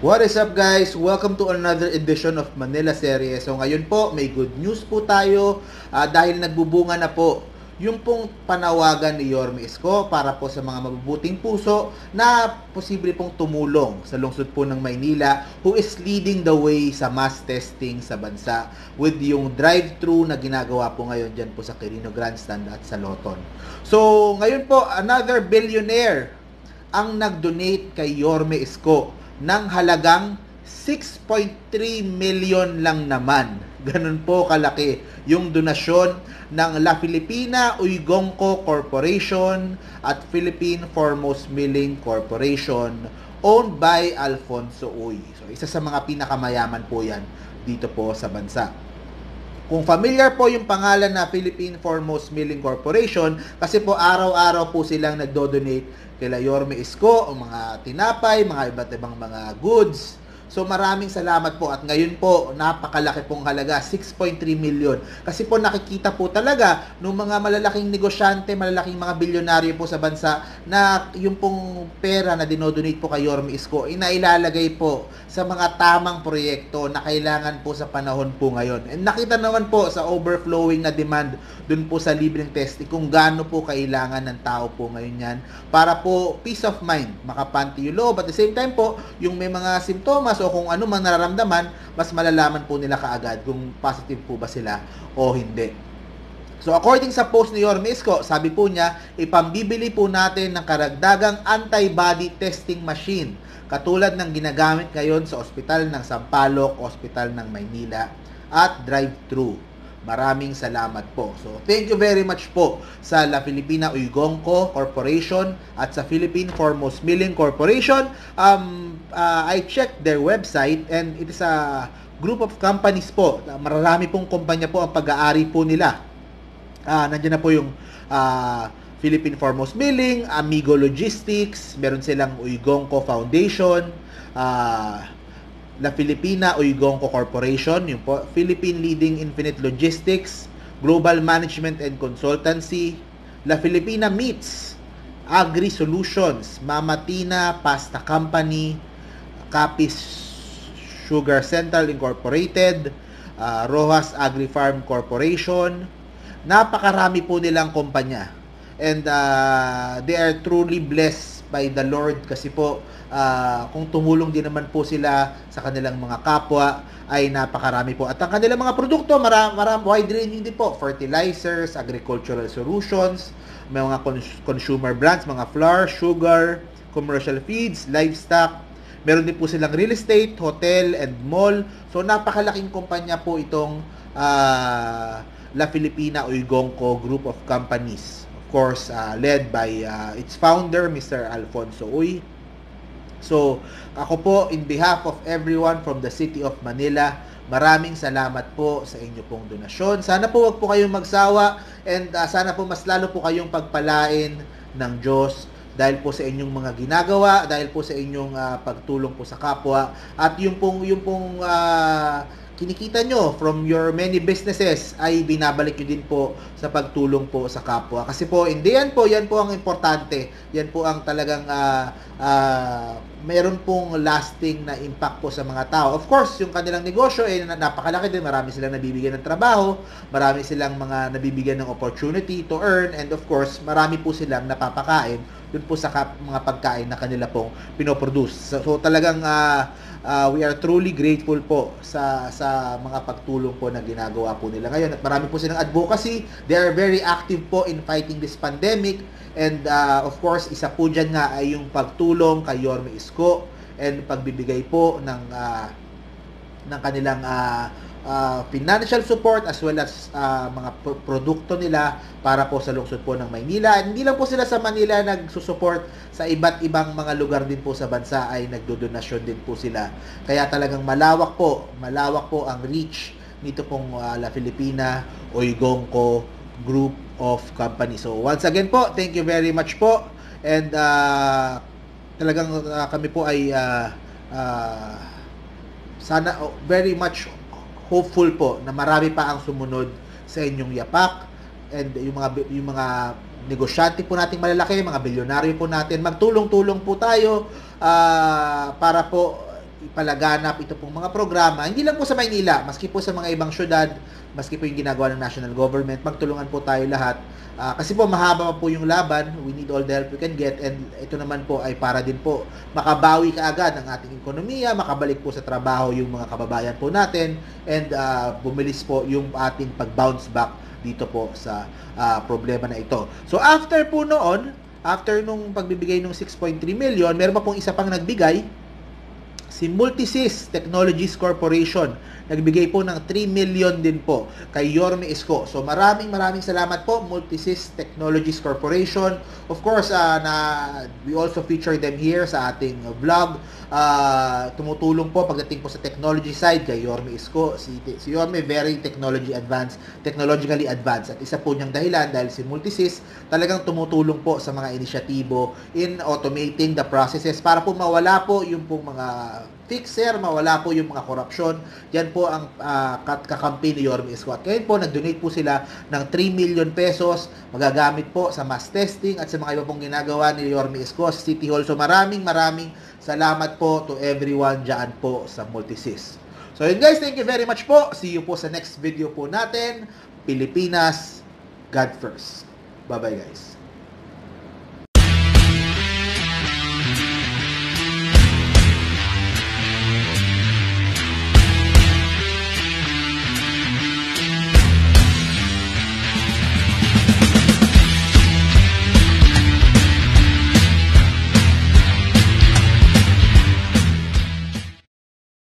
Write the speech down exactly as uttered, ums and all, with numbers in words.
What is up guys? Welcome to another edition of Manila Serie. So ngayon po, may good news po tayo uh, dahil nagbubunga na po yung pong panawagan ni Yorme Isko para po sa mga mabubuting puso na posible pong tumulong sa lungsod po ng Maynila who is leading the way sa mass testing sa bansa with yung drive-thru na ginagawa po ngayon dyan po sa Quirino Grandstand at sa Loton. So ngayon po, another billionaire ang nag-donate kay Yorme Isko ng halagang six point three million lang naman. Ganun po kalaki yung donasyon ng La Filipina Uygongco Corporation at Philippine Foremost Milling Corporation owned by Alfonso Uy. So isa sa mga pinakamayaman po yan dito po sa bansa. Kung familiar po yung pangalan na Philippine Foremost Milling Corporation, kasi po araw-araw po silang nagdo-donate kila Yorme Isko, o mga tinapay, mga iba't ibang mga goods. So maraming salamat po at ngayon po napakalaki pong halaga, six point three million. Kasi po nakikita po talaga ng mga malalaking negosyante, malalaking mga bilyonaryo po sa bansa na yung pong pera na dinodonate po kay Yorme Isko inailalagay po sa mga tamang proyekto na kailangan po sa panahon po ngayon. And nakita naman po sa overflowing na demand dun po sa libreng testing kung gaano po kailangan ng tao po ngayon yan para po peace of mind, makapanti yung loob. At the same time po, yung may mga simptomas o kung ano mang nararamdaman, mas malalaman po nila kaagad kung positive po ba sila o hindi. So according sa post ni Yorme Isko, sabi po niya, ipambibili po natin ng karagdagang antibody testing machine katulad ng ginagamit ngayon sa ospital ng Sampaloc, ospital ng Maynila at drive-thru. Maraming salamat po. So, thank you very much po sa La Filipina Uygongco Corporation at sa Philippine Foremost Milling Corporation. Um, uh, I checked their website and it is a group of companies po. Marami pong kumpanya po ang pag-aari po nila. Uh, nandiyan na po yung uh, Philippine Foremost Milling, Amigo Logistics, meron silang Uygongco Foundation, uh, La Filipina Uygongco Corporation, yung po, Philippine Leading Infinite Logistics, Global Management and Consultancy, La Filipina Meats, Agri Solutions, Mama Tina Pasta Company, Capis Sugar Central Incorporated, uh, Rojas Agri Farm Corporation. Napakarami po nilang kumpanya. And uh, they are truly blessed by the Lord kasi po uh, kung tumulong din naman po sila sa kanilang mga kapwa ay napakarami po. At ang kanilang mga produkto, maram, maram, wide ranging din po. Fertilizers, agricultural solutions, may mga cons- consumer brands, mga flour, sugar, commercial feeds, livestock. Meron din po silang real estate, hotel, and mall. So napakalaking kumpanya po itong uh, La Filipina Uygongco Group of Companies. Course, uh, led by uh, its founder, Mister Alfonso Uy. So, ako po, in behalf of everyone from the City of Manila, maraming salamat po sa inyo pong donasyon. Sana po wag po kayong magsawa and uh, sana po mas lalo po kayong pagpalain ng Diyos dahil po sa inyong mga ginagawa, dahil po sa inyong uh, pagtulong po sa kapwa at yung pong, yung pong uh, kinikita nyo from your many businesses ay binabalik nyo din po sa pagtulong po sa kapwa. Kasi po, hindi yan po, yan po ang importante. Yan po ang talagang uh, uh, mayroon pong lasting na impact po sa mga tao. Of course, yung kanilang negosyo ay eh, napakalaki din. Marami silang nabibigyan ng trabaho, marami silang mga nabibigyan ng opportunity to earn, and of course, marami po silang napapakain dun po sa kap- mga pagkain na kanila pong pinoproduce. So, so talagang uh, uh, we are truly grateful po sa sa mga pagtulong po na ginagawa po nila ngayon. At marami po silang advocacy. They are very active po in fighting this pandemic. And uh, of course, isa po dyan nga ay yung pagtulong kay Yorme Isko and pagbibigay po ng uh, ng kanilang uh, uh, financial support as well as uh, mga p- produkto nila para po sa lungsod po ng Maynila. At hindi lang po sila sa Manila nagsusupport, sa iba't ibang mga lugar din po sa bansa ay nagdodonasyon din po sila. Kaya talagang malawak po, malawak po ang reach nito pong uh, La Filipina Uygongco Group of Companies. So once again po, thank you very much po. And uh, talagang uh, kami po ay uh, uh, sana oh, very much hopeful po na marami pa ang sumunod sa inyong yapak and yung mga yung mga negosyante po nating malalaki, mga bilyonaryo po natin, magtulong-tulong po tayo uh, para po ipalaganap ito pong mga programa, hindi lang po sa Maynila, maski po sa mga ibang syudad, maski po yung ginagawa ng national government, magtulungan po tayo lahat. Uh, kasi po mahaba pa po yung laban, we need all the help we can get, and ito naman po ay para din po makabawi kaagad ang ating ekonomiya, makabalik po sa trabaho yung mga kababayan po natin, and uh, bumilis po yung ating pag-bounce back dito po sa uh, problema na ito. So after po noon, after nung pagbibigay ng six point three million, meron pa pong isa pang nagbigay, si Multisys Technologies Corporation. Nagbigay po ng three million din po kay Yorme Isko. So maraming maraming salamat po, Multisys Technologies Corporation. Of course, uh, na we also feature them here sa ating vlog. Uh, tumutulong po pagdating po sa technology side kay Yorme Isko. Si, si Yorme very technology advanced, technologically advanced. At isa po niyang dahilan dahil si Multisys talagang tumutulong po sa mga inisyatibo in automating the processes para po mawala po yung pong mga fixer, mawala po yung mga korupsyon. Yan po ang uh, kakampi ni Yorme Isko. At ngayon po, nag-donate po sila ng three million pesos, magagamit po sa mass testing at sa mga iba pong ginagawa ni Yorme Isko sa City Hall. So maraming maraming salamat po to everyone dyan po sa Multisys. So yun guys, thank you very much po. See you po sa next video po natin. Pilipinas, God first. Bye-bye guys.